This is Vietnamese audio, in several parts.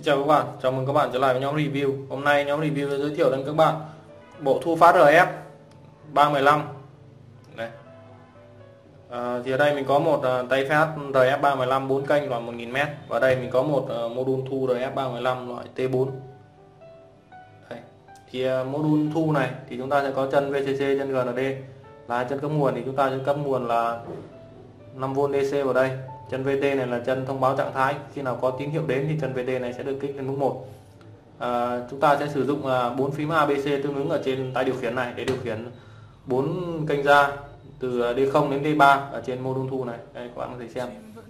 Xin chào các bạn, chào mừng các bạn trở lại với nhóm review. Hôm nay nhóm review sẽ giới thiệu đến các bạn bộ thu phát RF 315. Đây. Thì ở đây mình có một tay phát RF 315 4 kênh loại 1000m và đây mình có một module thu RF 315 loại T4. Đây. Thì module thu này thì chúng ta sẽ có chân VCC, chân GND là chân cấp nguồn, thì chúng ta sẽ cấp nguồn là 5V DC vào đây. Chân VT này là chân thông báo trạng thái, khi nào có tín hiệu đến thì chân VT này sẽ được kích lên mức 1. Chúng ta sẽ sử dụng 4 phím ABC tương ứng ở trên tay điều khiển này để điều khiển 4 kênh ra từ D0 đến D3 ở trên module thu này. Đây, các bạn có thể xem.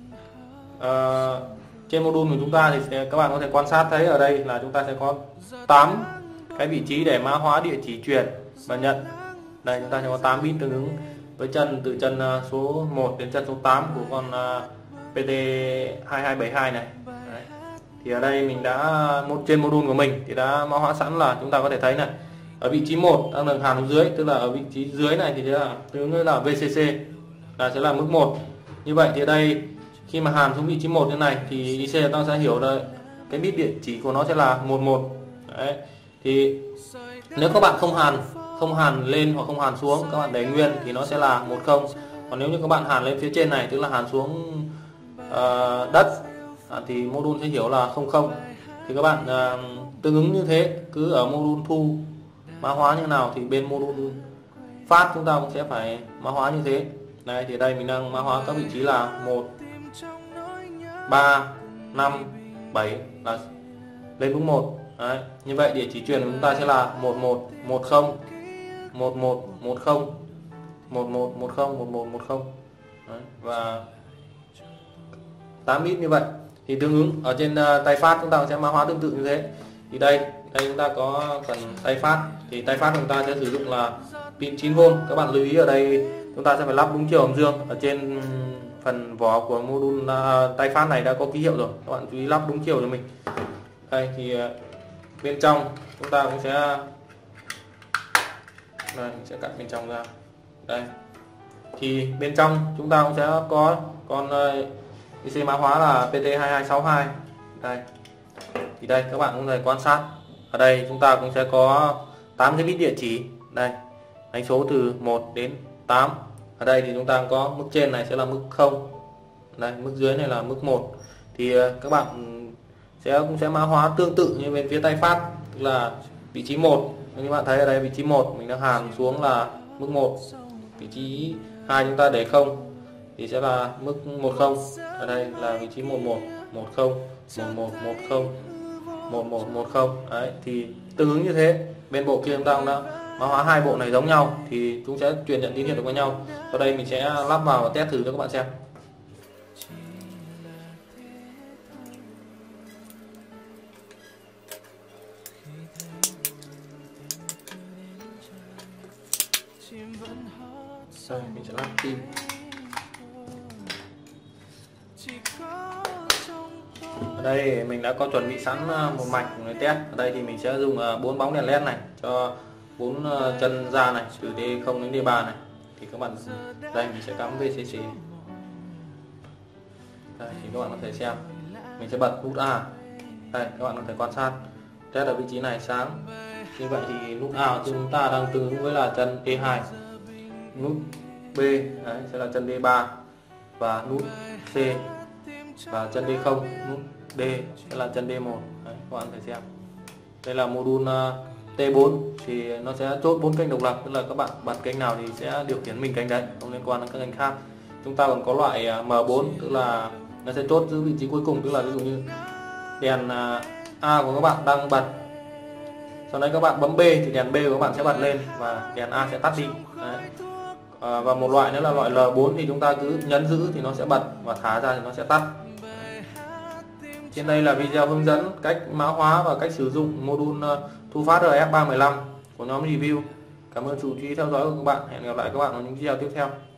Trên module của chúng ta thì các bạn có thể quan sát thấy ở đây là chúng ta sẽ có 8 cái vị trí để mã hóa địa chỉ truyền và nhận. Đây, chúng ta sẽ có 8 bit tương ứng với chân từ chân số 1 đến chân số 8 của con PT2272 này. Đấy. Thì ở đây mình đã trên module của mình thì đã mã hóa sẵn, là chúng ta có thể thấy này, ở vị trí 1 đang được hàn xuống dưới, tức là ở vị trí dưới này thì tương ứng là VCC là sẽ là mức 1. Như vậy thì ở đây khi mà hàn xuống vị trí 1 như này thì IC ta sẽ hiểu là cái bit địa chỉ của nó sẽ là 11. Đấy. Thì nếu các bạn không hàn lên hoặc không hàn xuống, các bạn để nguyên thì nó sẽ là 10. Còn nếu như các bạn hàn lên phía trên này, tức là hàn xuống đất thì module sẽ hiểu là 00. Thì các bạn tương ứng như thế, cứ ở module thu mã hóa như nào thì bên module phát chúng ta cũng sẽ phải mã hóa như thế. Đây thì đây mình đang mã hóa các vị trí là 1, 3, 5, 7 là lên mức 1. Đấy. Như vậy địa chỉ truyền của chúng ta sẽ là 1110 1110 1110 1110. Đấy. Và 8 bit như vậy. Thì tương ứng ở trên tay phát chúng ta sẽ mã hóa tương tự như thế. Thì đây chúng ta có phần tay phát, thì tay phát chúng ta sẽ sử dụng là pin 9V. Các bạn lưu ý ở đây chúng ta sẽ phải lắp đúng chiều âm dương. Ở trên phần vỏ của module tay phát này đã có ký hiệu rồi, các bạn chú ý lắp đúng chiều cho mình. Đây thì bên trong chúng ta cũng sẽ mình sẽ cắt bên trong ra. Đây thì bên trong chúng ta cũng sẽ có con IC mã hóa là PT2262. Đây thì đây các bạn cũng có thể quan sát, ở đây chúng ta cũng sẽ có 8 cái bit địa chỉ. Đây đánh số từ 1 đến 8. Ở đây thì chúng ta có mức trên này sẽ là mức 0, đây mức dưới này là mức 1. Thì các bạn cũng sẽ mã hóa tương tự như bên phía tay phát, tức là vị trí 1 như bạn thấy ở đây, vị trí 1 mình đang hàn xuống là mức 1, vị trí 2 chúng ta để 0 thì sẽ là mức 10. Ở đây là vị trí 11 10 11 10 11 10. Đấy thì tương ứng như thế. Bên bộ kia chúng ta cũng đã mã hóa hai bộ này giống nhau thì chúng sẽ truyền nhận tín hiệu được với nhau. Sau đây mình sẽ lắp vào và test thử cho các bạn xem. Đây, mình sẽ lắp pin. Ở đây mình đã có chuẩn bị sẵn một mạch để test. Ở đây thì mình sẽ dùng 4 bóng đèn led này cho 4 chân ra này, từ D0 đến D3 này. Thì các bạn đây mình sẽ cắm VCC. Đây thì các bạn có thể xem. Mình sẽ bật nút A. Đây các bạn có thể quan sát. Test ở vị trí này sáng. Như vậy thì nút A của chúng ta đang tương ứng với là chân D2. Nút B đấy, sẽ là chân D3 và nút C và chân D0, nút D sẽ là chân D1. Đấy, các bạn có thể xem. Đây là module T4 thì nó sẽ chốt 4 kênh độc lập, tức là các bạn bật kênh nào thì sẽ điều khiển mình kênh đấy, không liên quan đến các kênh khác. Chúng ta còn có loại M4, tức là nó sẽ chốt giữ vị trí cuối cùng, tức là ví dụ như đèn A của các bạn đang bật, sau đấy các bạn bấm B thì đèn B của các bạn sẽ bật lên và đèn A sẽ tắt đi. Đấy. Và một loại nữa là loại L4 thì chúng ta cứ nhấn giữ thì nó sẽ bật và thả ra thì nó sẽ tắt. Trên đây là video hướng dẫn cách mã hóa và cách sử dụng module thu phát RF 315 của nhóm review. Cảm ơn sự chú ý theo dõi của các bạn. Hẹn gặp lại các bạn ở những video tiếp theo.